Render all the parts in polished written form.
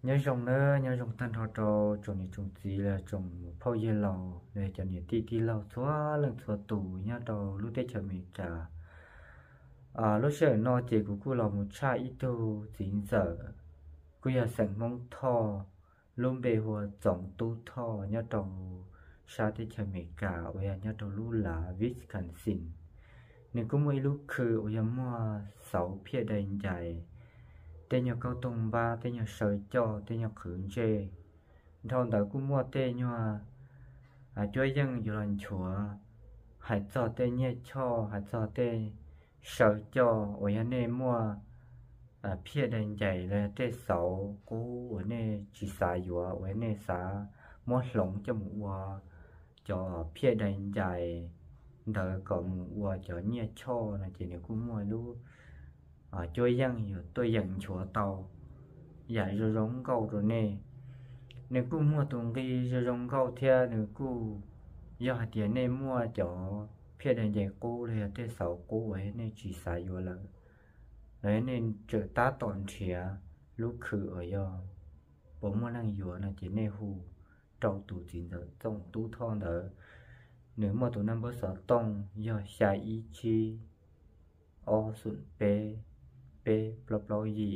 nhớ rồng nữa nhớ rồng tan họ trò trồng này trồng gì là trồng phao dưa lầu để cho này tí lầu xóa lần xóa tủ nhớ trò lúc tết chờ mình cả lúc sợ nó chỉ của cô là một cha ít tu chính giờ cô giờ sẵn mong thò luôn bề hồ tổng tu thò nhớ trò sao tết chờ mình cả ôi nhớ trò lúc là Wisconsin nên cũng mấy lúc khử ôi mua sáu phía đầy dài tên nhà cao tông ba tên nhà sợi cho tên nhà khử chê thằng đó cũng mua tên nhà cho dân dù lần chúa hãy cho tên nhà cho hãy cho tên sợi cho ở nhà này mua phía đầy dài là tên sáu cũ ở này chỉ xài dù ở này xả mua lỏng cho mua cho phía đầy dài đợi còn mua cho nhà cho là chỉ này cũng mua luôn cho dân rồi tôi dần chúa tàu dạy rồi giống câu rồi nè nếu cô mua tuần cái rồi giống câu theo nếu cô do hạt tiền này mua cho phía đèn dạy cô thì tới sáu cô ấy nên chỉ xài vô là đấy nên trở ta toàn trẻ lúc khử ở do bố mua năng dừa là chỉ nên hù trâu tủ chín giờ trong tú thon đỡ nếu mà tụi năm bữa sợ tông do xài ý chi o sụn bê bê blo gì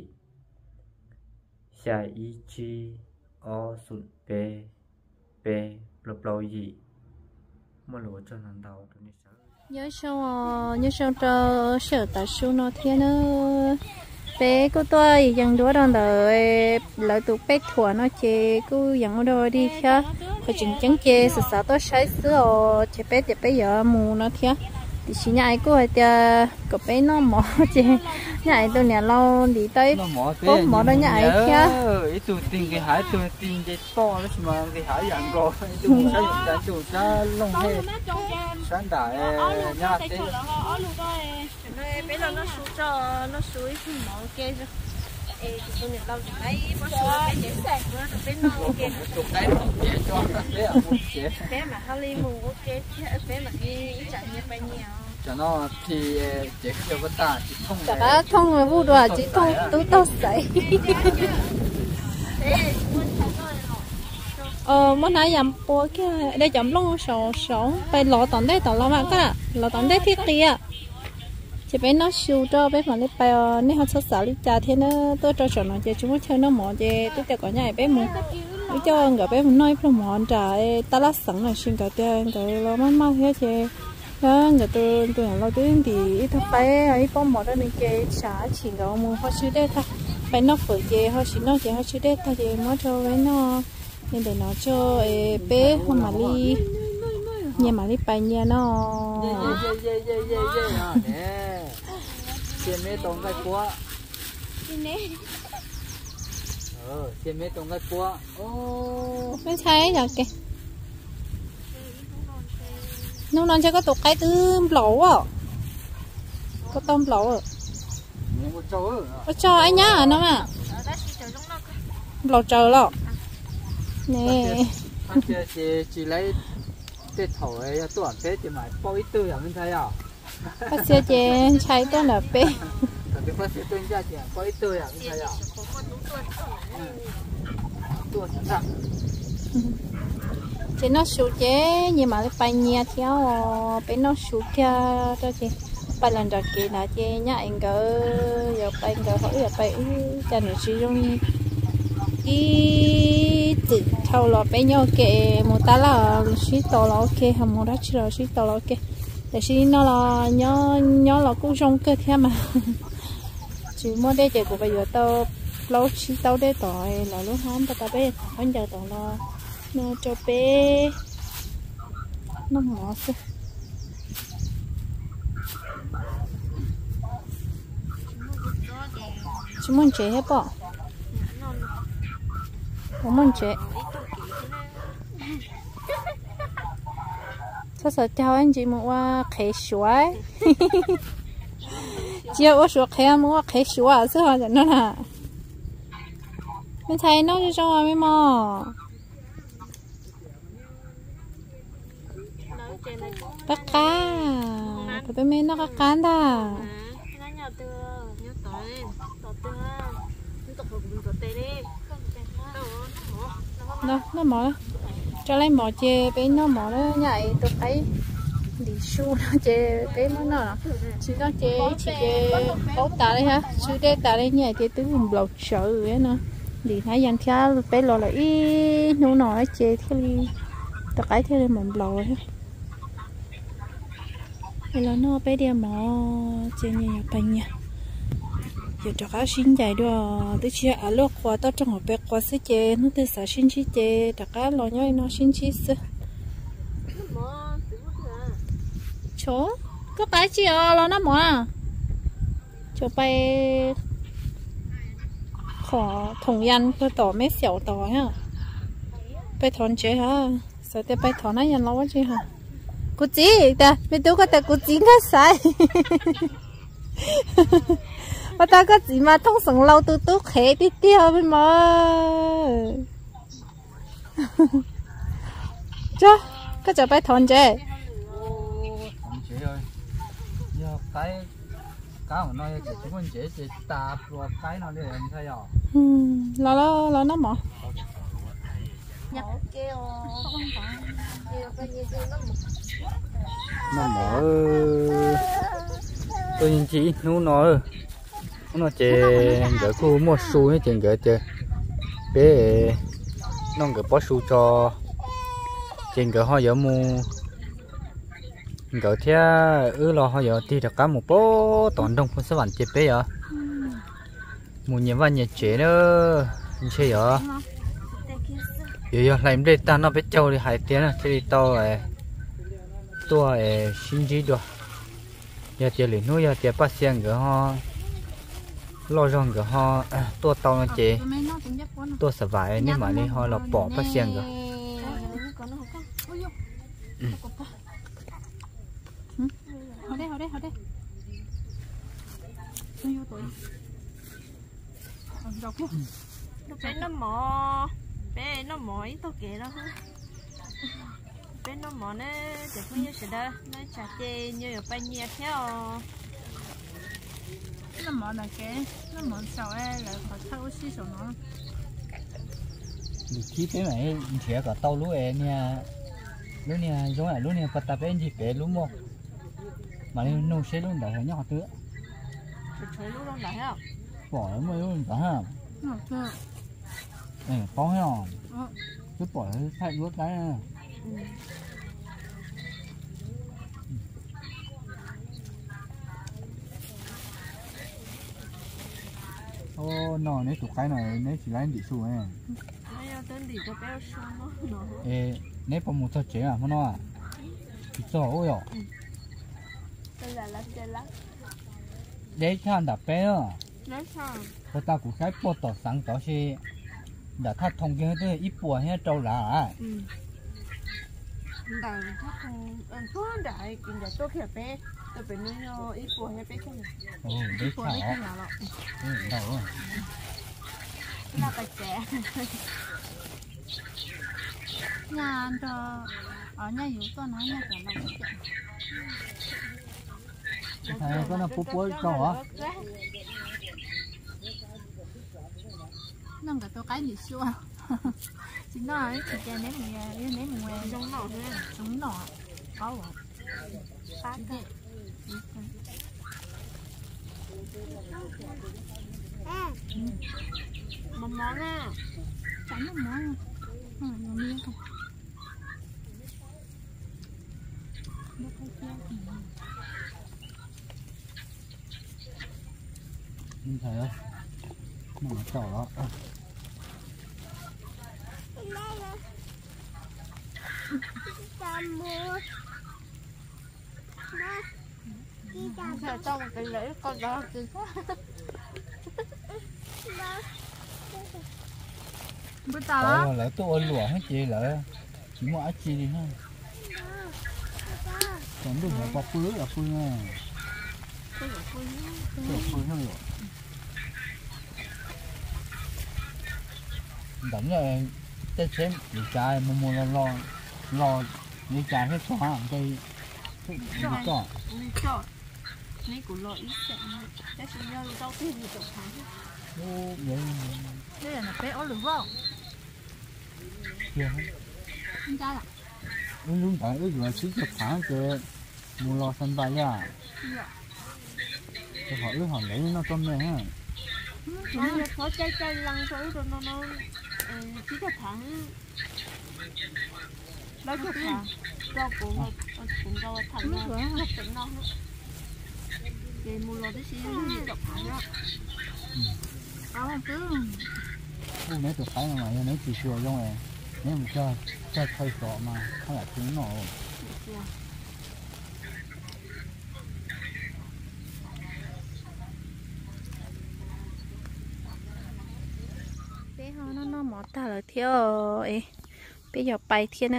xài ý chi o sụn bê bê blo gì mà lúa cho lần đầu tụi này nhớ sao cho sợ tại số nó thế nữa bé cô tôi dần đũa đang đợi lợi tụ bé thua nó chê cô dần ở đâu đi kia phải chừng chắn chê sợ sợ tôi sai sữa chê bé thì bé giờ mù nó kia thì chỉ nhảy cô thì có bé nó mỏ chê nhảy tôi nhà lâu đi tới có mỏ đó nhảy kia ít tụi tiền cái hải tụi tiền cái to đó mà cái hải dạng rồi tụi sao dùng cái tụi sao lông hết sáng đại nhà tết bé là nó xuống cho nó suối thì mỏ kia rồi tôi nhà lâu đấy có suối bé dễ sạch quá bé nó kia bé mà Harley mù ok bé mà đi chạy như bay nhiều cho nó thì chỉ kêu với ta chỉ thông chả đã thông rồi vu đùa chỉ thông tú tao sấy món nãy dầm bò kia đây chấm lông sầu sầuไปรอตอนได้ตอนเรามาก็รอตอนได้ที่เตี้ยchỉ bé nó siêu cho bé mà lấy bay nếu họ sát xả đi trà thế nó tôi cho chọn nó chỉ chúng chơi nó mỏ chỉ tôi cho có nhảy bé mu tôi cho người bé nói pro mỏ trà ta lá sẵn là xin cả tiền cái lo má thế chứ đó người tôi lo tôi thì ít bé ấy có mỏ đó nên chơi xả chỉ có mu họ siêu đấy ta bé nó phở chơi họ siêu nó chơi họ siêu đấy ta chơi mỏ cho bé nó nên để nó cho bé không mà đi nhà mà đi bay nhà nó tiền mấy tông cái quá tiền mấy tông cái quá ไม่ใช่หรอกแกน้องนอนจะก็ตกไก่ตื้มเปล่าอ่ะก็ต้มเปล่าอ่ะก็cho anh nhá nó màเปล่าเจอหรอกnè chỉ lấy cái thầu ấy tuần tết chỉ mãi bao ít tư à mình thấy à bác sĩ chị chạy tôi là bé cái bác sĩ tôi ra chỉ bao ít tư à mình thấy à tuần sao chị nó sụt chế nhưng mà phải nhẹ theo bé nó sụt kia cho chị phải lần đầu kỳ là chị nhá anh cỡ giờ phải cỡ hỏi giờ phải cho nó sử dụng cái tự thâu lọ bé nhau kệ một tá là xí to là ok hầm một đắt rồi xí to là ok để xí nó là nhỏ là cũng trong cơ thế mà chỉ mua đây chị của bây giờ tao lâu xí tao đây tỏi là lúc hám tao bé bây giờ tao là nó cho bé nó ngọt cơ chỉ muốn chế hết bỏ không muốn chế sao sợ chào anh chị một qua khế suối chiều ở suối khế một qua khế suối sao hả nó là mình thấy nó cho mấy mò bắt cá tụi bé mấy nó cá cán ta nó mỏ cho lấy mỏ chè bé nó mỏ nó nhảy tụt ấy đi su nó chè bé nó chỉ nó chè chỉ chè bấu tạ đấy ha su đây tạ đây nhảy chè tứ vùng lầu sợ rồi nó đi thấy dân theo bé lò là ít nấu nồi chè theo đi tụt ấy theo đi mỏng lầu ha hay là nó bé đi mỏ chè nhà bánh nha giờ cho cá xin dài đó tôi chia ở lúc qua tao trong học bé qua sẽ chè nó tới xã xin chi chè tất cả lo nhoi nó xin chi sơ chỗ có cái chi lo nó mỏ cho bay khó thùng yan cái tổ mấy xẻo tổ ha bay thon chế ha sao tới bay thon nó yan lo quá chứ ha cô chị ta mấy đứa có ta cô chị cái sai mà ta có gì mà thông sống lâu từ từ khé đi tiêu bên mà cho cái chợ bay thon chế thon chế ơi giờ cái của nó chỉ chúng mình chế chỉ tạp rồi cái nó để làm sao vậy lo nó mỏ nó mỏ tôi nhìn chị nó chè gỡ khu mua su hay chè gỡ chè bé nó gỡ bó su cho chè gỡ họ giờ mua gỡ theo lo họ giờ đi được cả một bó toàn đông không sao bạn chè bé à mua nhiều văn nhiệt chè nữa chơi à giờ làm đây ta nó biết châu đi hải tiếng à chơi to này tua xin gì được giờ chơi liền nuôi giờ chơi bắt xiang gỡ họ lo rong gỡ họ tua tàu nó chế tua sờ vải nhưng mà đi họ là bỏ bắt xiang gỡ họ đây bé nó mỏ ít tao kể đó bé nó mỏ nó chỉ có như thế đó nó chả chê như ở bên nhà theo nó mỏ là cái nó mỏ sầu ấy là họ thâu xí sầu nó đi khi bé này chỉ có tàu lúa nha lúa nha giống là lúa nha bắt tập em chỉ bé lúa một mà đi nông xe luôn đã thấy nhỏ tứa chơi lúa luôn đã không bỏ nó mới luôn đã ha này có hay không cứ bỏ thay lúa cái này ô nó nếu tụi cái này nếu chỉ lấy đi xu này nếu có một số chế à nó à thì cho ôi ạ để cho anh đạp bé nữa cô ta cũng cái bộ tỏ sáng đó thì đã thắt thông kia tới ít bùa hay trâu lá đàn thắt thông có đại kinh giải tốt hiệp bé tôi phải nuôi nó ít bùa hay bé không để chảo đâu rồi là phải trẻ nhà cho ở nhà yếu con nó nhà cả nó thầy có nó bố cho hả nó cả tôi cái gì xưa chính nó ấy thì cái ném mùa giống nọ có rồi phát đấy một món à chẳng một món nhiều miếng không nhìn thấy không nó trỏ đó giờ trong cái lưỡi con đó cứ bữa tao lại tôi lụa hết chị lại chỉ mua chi đi ha còn đừng là bọc phứ là phứ nha phứ hơn rồi đánh rồi tết xem để trai mua lo để trai hết xóa cây đi cho mấy của lội ít sẽ cái sự nhau rau tiền thì tổng tháng ô vậy đây là bé ở lửa vào Không ra là. Lúc đó ước là chỉ chụp phá cái mua lo sân bay ra. Cho họ ước họ lấy nó con này ha. Nó chơi lăng số rồi nó chỉ chụp phá. Lấy chụp phá. Cho cũng cho thành nó tỉnh non. Thì mua lo cái gì chụp phá đó. Cứ Nếu chụp phá mà nếu chỉ sửa trong này. Nếu mà cho thay sọ mà không là tiếng nổ. Bé nó mỏ ta là thiếu ấy. Bây giờ bay thiên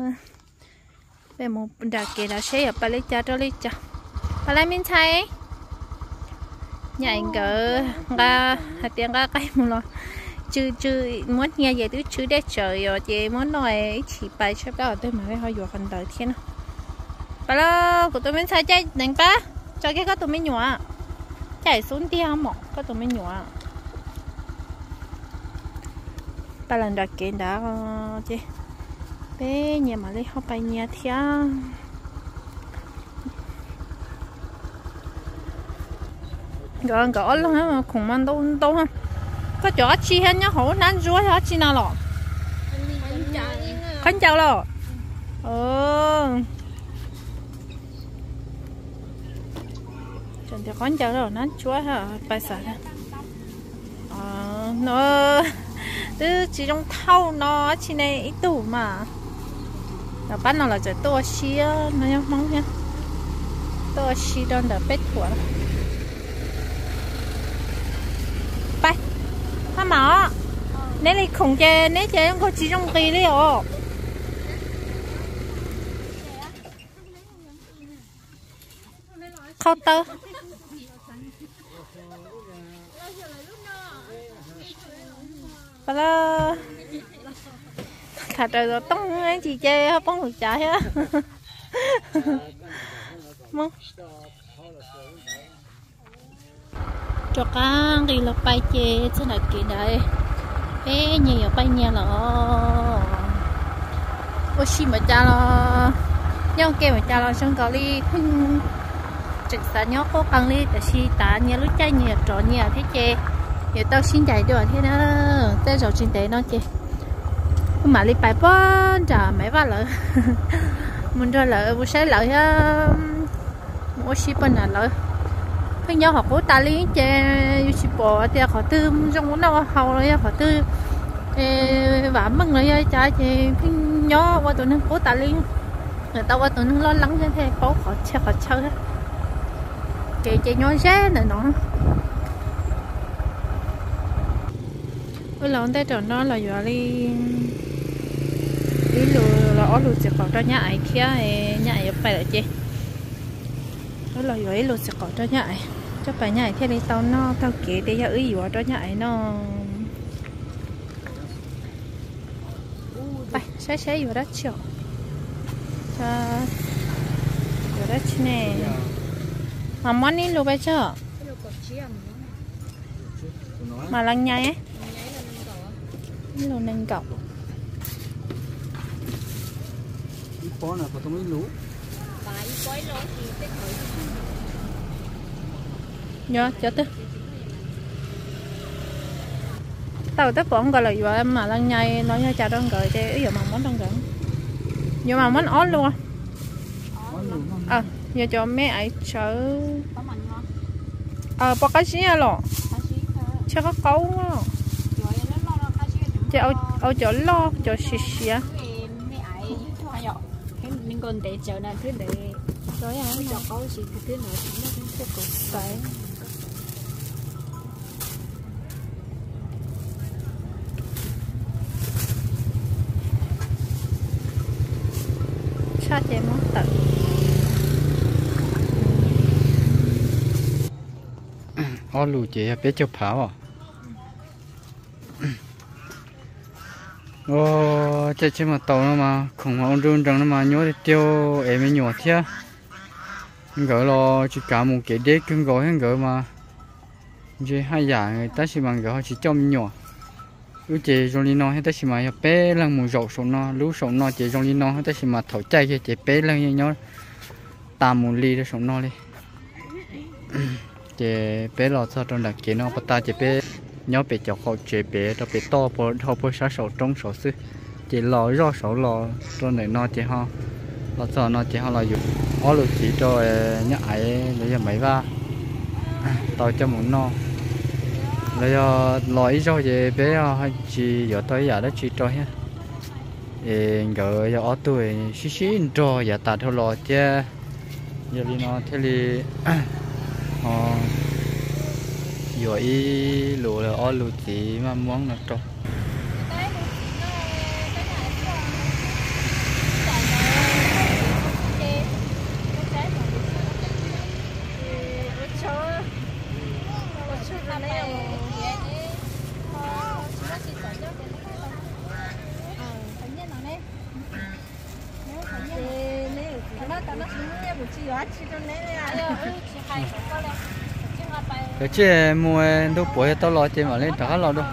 bé một đợt kia đã xây ở bay lấy cho lấy cho. Bà lại mình thấy nhảy cỡ ra hạt tiền ra cái một lo. Chứ muốn nghe về tứ chứ để trời rồi chị muốn nói chỉ bài chấp đó tôi mà phải hỏi vừa phần đời thiên không. Bà lo của tôi mình sai chơi đánh ba cho cái có tụi mình nhỏ chạy xuống đi không mọc có tụi mình nhỏ. Ba lần đặt kiện đã chứ bé nhà mà lấy học bài nhà thia gõ luôn á mà khủng mang đâu không có chỗ chi hết nhá hổ nán rúa hết chi nào lọ khánh chào lọ chẳng thì khánh chào rồi nán chúa hả bài sản nó từ chỉ trong thau nó chi này ít tủ mà là bán nó là chỉ to xí nó nhá mong nhá to xí đơn là bết của bay hả mà nếu đi khủng chơi nếu chơi không có chỉ trong kỳ đấy ồ khâu tơ bà la khả trời rồi tông anh chị chơi bóng được chạy á mong cho con đi là bay chơi thế này kỳ đấy bé nhiều bay nhiều là ôi xí mà cha lo nhau kia mà cha lo xong có đi trực xã nhóc có con đi để xí tá nhiều lúc chơi nhiều trò nhiều thế chơi nhiều tao xin chạy được thế đó tới rồi xin tế nó chơi mà đi bài bón trả mấy vài lợ mình cho lợ buổi sáng lợ á mỗi xí bên là lợ khi nhau học của ta lý chơi xí bò thì họ tư trong nó hầu rồi họ tư và mừng rồi cha thì khi nhau qua tụi nó của ta lý người ta qua tụi nó lo lắng như thế có họ chơi hết chơi nhau ré này nó cái lon tay tròn nó là giờ đi lừa là ở lừa sẽ còn cho nhà ai kia nhà ai phải là chị đó là giờ lừa sẽ còn cho nhà ai cho phải nhà ai theo đi tao nó tao kể để giờ ý vào cho nhà ai nó phải sẽ vào đó chiều vào đó chứ nè mà món đi lừa bây giờ mà lăng nhai ấy lô nâng cọc Ít bó là có tao mới lú nhớ cho tức tao tức bọn gọi là vợ em mà lăng nhai nói cho cha đơn gửi để giờ mà món đơn gửi giờ mà món ớt luôn giờ cho mấy ấy chở bao cái gì à chưa có cấu á cho ao chỗ lo chỗ xì mình còn để chờ là thứ để rồi cho có gì thứ nào cũng nó sẽ có phải sát chạy món tự lù chị biết chụp pháo à chơi chơi mà tàu nó mà không ông run rằng nó mà nhớ thì tiêu em mới nhỏ thế gỡ lo chỉ cả một cái đế cưng gỏi hết gỡ mà chỉ hai dạng người ta chỉ bằng gỡ chỉ trong nhỏ ước chế trong đi nó hết tất xí mà bé lần một dầu sầu nó lú sầu nó chế trong đi nó hết tất xí mà thổi chay cái chế bé lần nhau tạm một ly để sầu nó đi chế bé lọt sau trong đặc chế nó bắt ta chế bé nhau bé chọc họ chế bé đó bé to bò họ bò sát sầu trong sầu sư chế lò rõ sầu lò trong này nó chế ho lọt sau nó chế ho là dùng ó lụt chỉ cho nhá ấy lấy cho mấy va tao cho muốn no lấy lòi cho về bé chỉ giờ tới giờ đó chỉ cho ha gỡ giờ ở tuổi xí xí cho giờ ta theo lò chứ giờ đi nó thế thì giờ ý lù là ở lù chỉ mà muốn là cho cái chế mua đâu bồi tao lo chế mà lên trả lo đâu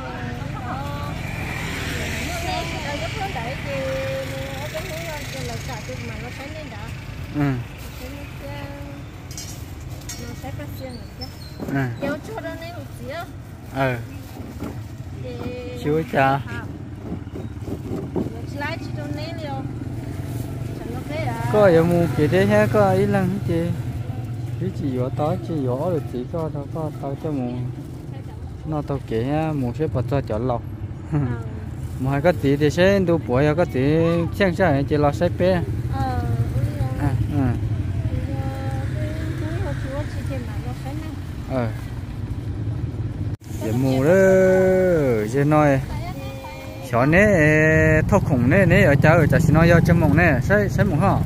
chưa cha có giờ mua cái đấy ha có ý lần chứ cái chỉ có tới chỉ có được chỉ có đâu có tới cho mua nó tao kể mua sẽ bắt cho chọn lọc mà hai cái gì thì sẽ đủ bồi cái gì xem xem chỉ lo sẽ bé giờ mua đó giờ nói chọn nè thóc khủng nè ở chợ xin nói cho mông nè sẽ mông hả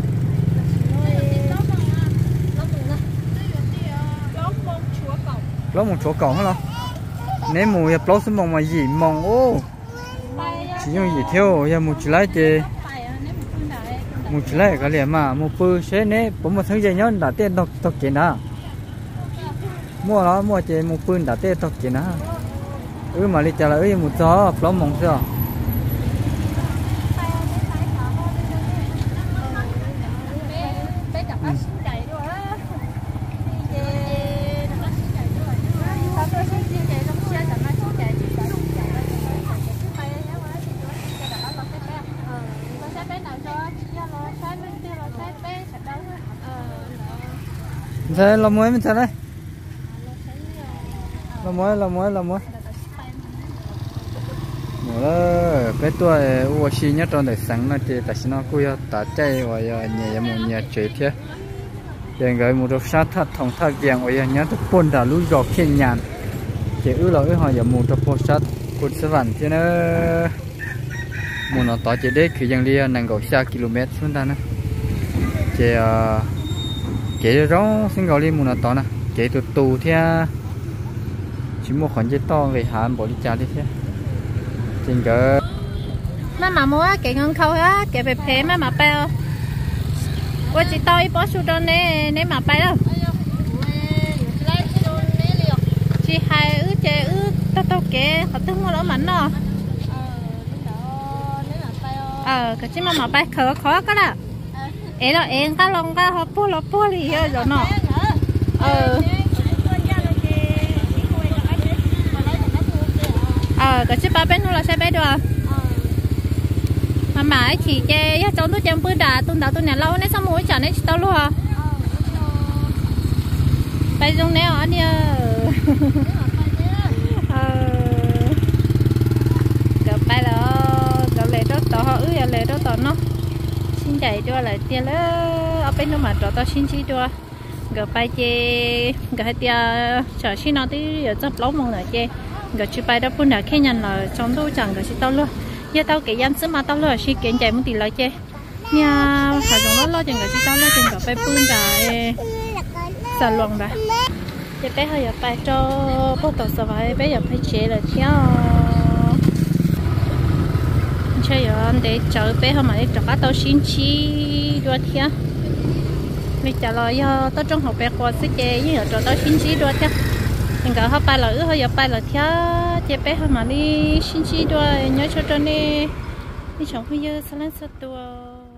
lót một chỗ cổng hả nếu mùi lót xuống mông mà gì mông ô chỉ dùng gì theo giờ một chỉ lấy thì một chỉ lấy cái liền mà một bự sẽ nè bố một thứ gì nhớ đã tiền đọc tiền đó mua nó mua chỉ một bự đã tiền đọc tiền đó mà đi chợ là một gió lót mông sao thế là muối mình thế đây là muối muối cái tuổi u xí nhất trong đời sáng nó thì tại sao nó cứ ta chạy và nhẹ một nhẹ chơi thế để người một đôi sát thật thòng thật vàng và nhớ tập bồn đã lúi giọt khen nhàn chỉ là họ giờ một tập bồn sát cột sơ vằn thế nó một nó tỏ chỉ đấy khi dừng đi ngang cầu xa km xuống ta nữa chỉ rõ xin gọi đi một nó tỏ nè chỉ từ tù theo chỉ một khoản giấy to về hạn bỏ đi trả đi thế trên cái mà mua cái ngon khâu á cái bẹp phê mà bao qua chỉ tao ít bỏ số đó nè nè mà bay đâu chỉ hai chế tao kế họ tương mua lỗ mảnh nó cái chỉ mà bay khó cái đó ấy đó em cái lông cái họ bua đi rồi nó cái chiếc ba bên nó là xe bé được mà mãi chỉ che cháu tôi chẳng bữa đã tôi nhà lâu nên sao mũi chả nên tao luôn à bây giờ nè anh đi cái bay là cái lệ đó tao họ lệ đó tao nó xin chạy cho lại tiền đó ở bên nó mà cho tao xin chi cho cái bay che cái tia chờ xin nó tí giờ chấp lấu mông rồi che cái chú bay đó bún đã khen nhận là trong tôi chẳng cái gì tao luôn giờ tao cái dân xứ mà tao luôn xí kiện chạy một tí lại chơi nha phải dùng nó lo chừng cái gì tao lo chừng cái bay bún đã sờ luồng đã giờ bé hơi giờ bay cho bốc tàu sờ vai bé giờ phải chế là theo chơi giờ để chờ bé hôm nay cho các tao xin chi đua theo bây giờ là do tao trong học bé qua sẽ chơi nhưng giờ cho tao xin chi đua theo mình có họ bài là họ giờ bài là theo chế bé họ mà đi xin chi đôi nhớ cho này đi chồng bây giờ sao lên sao đua